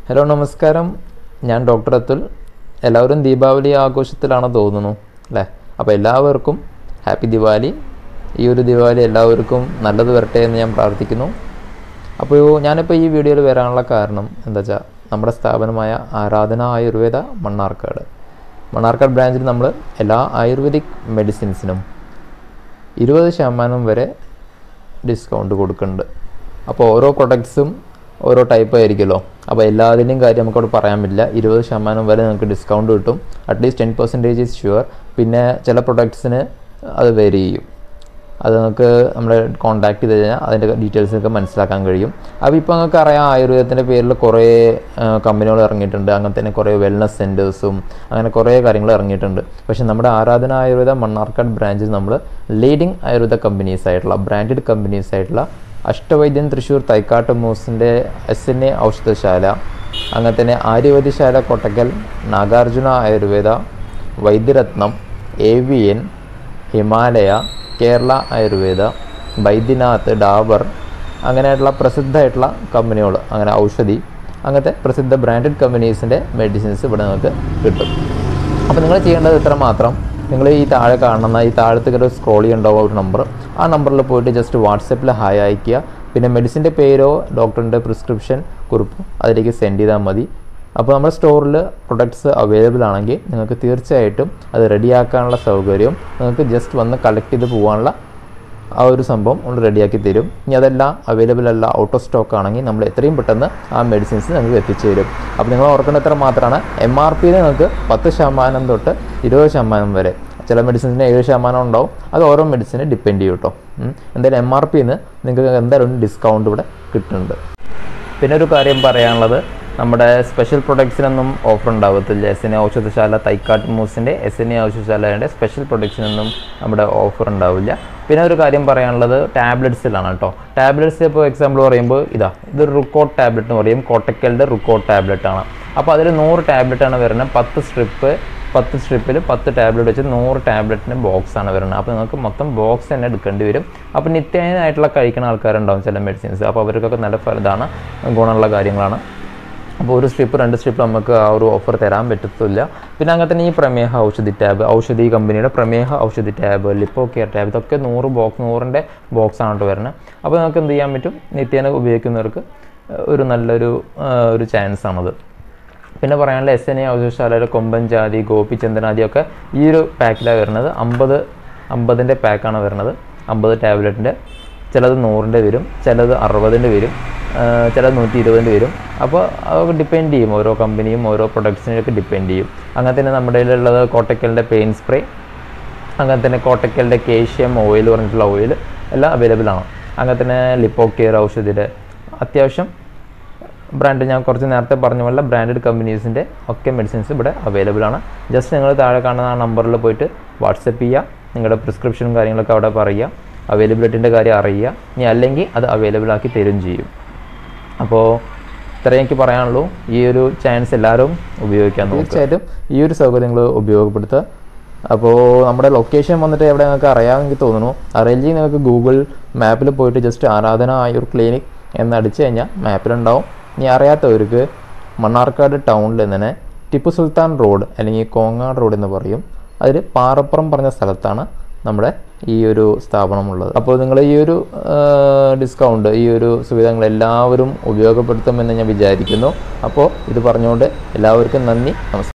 Hello നമസ്കാരം, ഞാൻ doctor Atul. എല്ലാവരും ദീപാവലി ആഘോഷത്തിലാണോ തോന്നുന്നു അല്ലേ? അപ്പോൾ എല്ലാവർക്കും ഹാപ്പി ദിവാലി. ഈ ഒരു ദിവാലി എല്ലാവർക്കും നല്ലത് വരട്ടെ എന്ന് ഞാൻ പ്രാർത്ഥിക്കുന്നു. അപ്പോൾ ഞാനിപ്പോൾ ഈ വീഡിയോയിൽ വരാനുള്ള കാരണം എന്താ വെച്ചാൽ, നമ്മുടെ സ്ഥാപനമായ ആരാധന ആയുർവേദ മണ്ണാർക്കാട് ബ്രാഞ്ചിൽ നമ്മൾ എല്ലാ ആയുർവേദിക് മെഡിസിൻസിനും 20% വരെ ഡിസ്കൗണ്ട് കൊടുക്കുന്നുണ്ട്. അപ്പോൾ ഓരോ പ്രൊഡക്ട്സും ഓരോ ടൈപ്പ് ആയിരിക്കുമല്ലോ. അപ്പോൾ എല്ലാതിൻ്റെയും കാര്യം നമുക്കവിടെ പറയാൻ പറ്റില്ല. 20% വരെ നിങ്ങൾക്ക് ഡിസ്കൗണ്ട് കിട്ടും. At least 10% is sure. പിന്നെ ചില പ്രൊഡക്ട്സിന് അത് വേരി ചെയ്യും. അത് നിങ്ങൾക്ക് നമ്മളെ കോൺടാക്ട് ചെയ്ത് കഴിഞ്ഞാൽ അതിൻ്റെ ഡീറ്റെയിൽസൊക്കെ മനസ്സിലാക്കാൻ കഴിയും. അപ്പോൾ ഇപ്പോൾ നിങ്ങൾക്ക് അറിയാം, ആയുർവേദത്തിൻ്റെ പേരിൽ കുറേ കമ്പനികൾ ഇറങ്ങിയിട്ടുണ്ട്. അങ്ങനെ തന്നെ കുറേ വെൽനസ് സെൻറ്റേഴ്സും അങ്ങനെ കുറേ കാര്യങ്ങൾ ഇറങ്ങിയിട്ടുണ്ട്. പക്ഷേ നമ്മുടെ ആരാധന ആയുർവേദ മണ്ണാർക്കാട് ബ്രാഞ്ചിൽ നമ്മൾ ലീഡിങ് ആയുർവേദ കമ്പനീസ് ആയിട്ടുള്ള ബ്രാൻഡഡ് കമ്പനീസ് ആയിട്ടുള്ള അഷ്ടവൈദ്യൻ തൃശ്ശൂർ തൈക്കാട്ട് മൂസിൻ്റെ SNA ഔഷധശാല, അങ്ങനെ തന്നെ ആര്യവൈദ്യശാല കൊട്ടക്കൽ, നാഗാർജുന ആയുർവേദ, വൈദ്യരത്നം, AVN, ഹിമാലയ, കേരള ആയുർവേദ, ബൈദ്യനാഥ്, ഡാബർ, അങ്ങനെയായിട്ടുള്ള പ്രസിദ്ധമായിട്ടുള്ള കമ്പനികൾ, അങ്ങനെ ഔഷധി, അങ്ങനത്തെ പ്രസിദ്ധ ബ്രാൻഡഡ് കമ്പനീസിൻ്റെ മെഡിസിൻസ് ഇവിടെ നിങ്ങൾക്ക് കിട്ടും. അപ്പോൾ നിങ്ങൾ ചെയ്യേണ്ടത് ഇത്ര മാത്രം. നിങ്ങൾ ഈ താഴെ കാണുന്ന ഈ താഴത്തേക്ക് സ്ക്രോൾ ചെയ്യേണ്ടാവും ഒരു നമ്പർ. ആ നമ്പറിൽ പോയിട്ട് ജസ്റ്റ് വാട്സപ്പിൽ ഹായ് അയയ്ക്കുക. പിന്നെ മെഡിസിൻ്റെ പേരോ ഡോക്ടറിൻ്റെ പ്രിസ്ക്രിപ്ഷൻ കുറിപ്പോ അതിലേക്ക് സെൻഡ് ചെയ്താൽ മതി. അപ്പോൾ നമ്മുടെ സ്റ്റോറിൽ പ്രൊഡക്ട്സ് അവൈലബിൾ ആണെങ്കിൽ നിങ്ങൾക്ക് തീർച്ചയായിട്ടും അത് റെഡിയാക്കാനുള്ള സൗകര്യവും നിങ്ങൾക്ക് ജസ്റ്റ് വന്ന് കളക്ട് ചെയ്ത് പോകാനുള്ള ആ ഒരു സംഭവം നമ്മൾ റെഡിയാക്കി തരും. ഇനി അതെല്ലാം അവൈലബിൾ അല്ല, ഔട്ട് ഓഫ് സ്റ്റോക്ക് ആണെങ്കിൽ നമ്മൾ എത്രയും പെട്ടെന്ന് ആ മെഡിസിൻസ് നിങ്ങൾക്ക് എത്തിച്ചു തരും. അപ്പോൾ നിങ്ങൾ ഓർക്കേണ്ട എത്ര മാത്രമാണ്, MRP നിങ്ങൾക്ക് 10% തൊട്ട് 20% വരെ. ചില മെഡിസിൻസിന് 7% ഉണ്ടാവും. അത് ഓരോ മെഡിസിനെ ഡിപ്പെൻഡ് ചെയ്യും കേട്ടോ. എന്തായാലും MRPന്ന് നിങ്ങൾക്ക് എന്തായാലും ഡിസ്കൗണ്ട് ഇവിടെ കിട്ടുന്നുണ്ട്. പിന്നെ ഒരു കാര്യം പറയാനുള്ളത്, നമ്മുടെ സ്പെഷ്യൽ പ്രൊഡക്ട്സിനൊന്നും ഓഫർ ഉണ്ടാകത്തില്ല. SNA ഔഷധശാല തൈക്കാട്ട് മൂസിൻ്റെ SNA ഔഷധശാലയുടെ സ്പെഷ്യൽ പ്രൊഡക്ട്സിനൊന്നും നമ്മുടെ ഓഫർ ഉണ്ടാവില്ല. പിന്നെ ഒരു കാര്യം പറയാനുള്ളത് ടാബ്ലറ്റ്സിലാണ് കേട്ടോ. ടാബ്ലറ്റ്സ് ഇപ്പോൾ എക്സാമ്പിൾ പറയുമ്പോൾ ഇതൊരു റുക്കോട്ട് ടാബ്ലറ്റ് എന്ന് പറയും. കോട്ടക്കലിൻ്റെ റുക്കോട്ട് ടാബ്ലറ്റാണ്. അപ്പോൾ അതിൽ 100 ടാബ്ലറ്റാണ് വരുന്നത്. 10 സ്ട്രിപ്പിൽ 10 ടാബ്ലറ്റ് വെച്ച് 100 ടാബ്ലറ്റിൻ്റെ ബോക്സാണ് വരുന്നത്. അപ്പോൾ നിങ്ങൾക്ക് മൊത്തം ബോക്സ് തന്നെ എടുക്കേണ്ടി വരും. അപ്പോൾ നിത്യേനയായിട്ടുള്ള കഴിക്കുന്ന ആൾക്കാരുണ്ടാവും ചില മെഡിസിൻസ്. അപ്പോൾ അവർക്കൊക്കെ നല്ല ഇതാണ്, ഗുണമുള്ള കാര്യങ്ങളാണ്. അപ്പോൾ ഒരു സ്ട്രിപ്പ് 2 സ്ട്രിപ്പ് നമുക്ക് ആ ഒരു ഓഫർ തരാൻ പറ്റത്തില്ല. പിന്നെ അങ്ങനെ തന്നെ ഈ പ്രമേഹ ഔഷധി ടാബ്, ഔഷധി കമ്പനിയുടെ Prameha Oushadhi tab, lipo care tab, ഇതൊക്കെ 100ൻ്റെ ബോക്സാണ് വരുന്നത്. അപ്പോൾ നമുക്ക് എന്ത് ചെയ്യാൻ പറ്റും, നിത്യേന ഉപയോഗിക്കുന്നവർക്ക് ഒരു നല്ലൊരു ചാൻസ് ആണത്. പിന്നെ പറയാനുള്ള SNA ഔഷധശാലയുടെ കൊമ്പൻ ജാതി, ഗോപി ചന്ദനാദിയൊക്കെ ഈ ഒരു പാക്കിലാണ് വരുന്നത്. 50ൻ്റെ പാക്കാണ് വരുന്നത്. 50 ടാബ്ലറ്റിൻ്റെ. ചിലത് 100ൻ്റെ വരും, ചിലത് 60ൻ്റെ വരും, ചിലത് 120ൻ്റെ വരും. അപ്പോൾ അത് ഡിപ്പെൻഡ് ചെയ്യും, ഓരോ കമ്പനിയും ഓരോ പ്രൊഡക്ട്സിനെയൊക്കെ ഡിപ്പെൻഡ് ചെയ്യും. അങ്ങനെ തന്നെ നമ്മുടെ കയ്യിലുള്ളത് കോട്ടക്കലിൻ്റെ പെയിൻ സ്പ്രേ, അങ്ങനെ തന്നെ കോട്ടക്കലിൻ്റെ കേഷ്യം ഓയിൽ പറഞ്ഞിട്ടുള്ള ഓയിൽ എല്ലാം അവൈലബിൾ ആണ്. അങ്ങനെ തന്നെ ലിപ്പോ കെയർ ഔഷധിയുടെ അത്യാവശ്യം ബ്രാൻഡ്, ഞാൻ കുറച്ച് നേരത്തെ പറഞ്ഞ പോലെ ബ്രാൻഡഡ് കമ്പനീസിൻ്റെ ഒക്കെ മെഡിസിൻസ് ഇവിടെ അവൈലബിൾ ആണ്. ജസ്റ്റ് നിങ്ങൾ താഴെ കാണുന്ന ആ നമ്പറിൽ പോയിട്ട് വാട്സപ്പ് ചെയ്യുക, നിങ്ങളുടെ പ്രിസ്ക്രിപ്ഷനും കാര്യങ്ങളൊക്കെ അവിടെ പറയുക, അവൈലബിലിറ്റിൻ്റെ കാര്യം അറിയുക. ഇനി അല്ലെങ്കിൽ അത് അവൈലബിൾ ആക്കി തരും ചെയ്യും. അപ്പോൾ ഇത്രയും എനിക്ക് പറയാനുള്ളൂ. ഈ ഒരു ചാൻസ് എല്ലാവരും ഉപയോഗിക്കാൻ നോക്കുക. തീർച്ചയായിട്ടും ഈ ഒരു സൗകര്യം നിങ്ങൾ ഉപയോഗപ്പെടുത്തുക. അപ്പോൾ നമ്മുടെ ലൊക്കേഷൻ വന്നിട്ട് എവിടെ നിങ്ങൾക്ക് അറിയാമെങ്കിൽ തോന്നുന്നു. അറിയില്ലെങ്കിൽ നിങ്ങൾക്ക് ഗൂഗിൾ മാപ്പിൽ പോയിട്ട് ജസ്റ്റ് ആരാധന ആയുർ ക്ലിനിക് എന്നടിച്ചു കഴിഞ്ഞാൽ മാപ്പിലുണ്ടാവും. ഇനി അറിയാത്തവർക്ക് മണ്ണാർക്കാട് ടൗണിൽ തന്നെ ടിപ്പു സുൽത്താൻ റോഡ് അല്ലെങ്കിൽ കോങ്ങാട് റോഡ് എന്ന് പറയും, അതിൽ പാറപ്പുറം പറഞ്ഞ സ്ഥലത്താണ് നമ്മുടെ ഈ ഒരു സ്ഥാപനമുള്ളത്. അപ്പോൾ നിങ്ങൾ ഈ ഒരു ഡിസ്കൗണ്ട്, ഈ ഒരു സുവിധങ്ങൾ എല്ലാവരും ഉപയോഗപ്പെടുത്തുമെന്ന് ഞാൻ വിചാരിക്കുന്നു. അപ്പോൾ ഇത് പറഞ്ഞുകൊണ്ട് എല്ലാവർക്കും നന്ദി, നമസ്കാരം.